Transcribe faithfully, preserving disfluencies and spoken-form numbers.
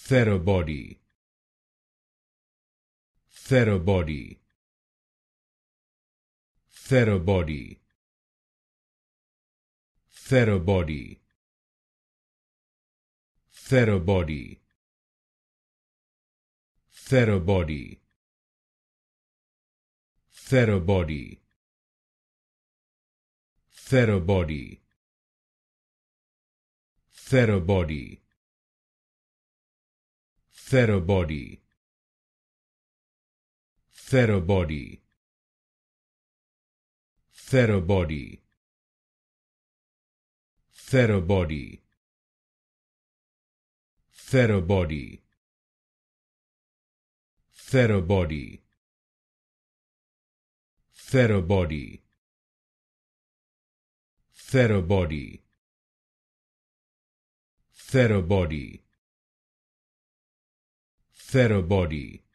Therabody, Therabody, Therabody, Therabody, Therabody, Therabody, Therabody, Therabody, Therabody, Therabody, Therabody, Therabody, Therabody, Therabody, Therabody, Therabody, Therabody, Therabody, Therabody,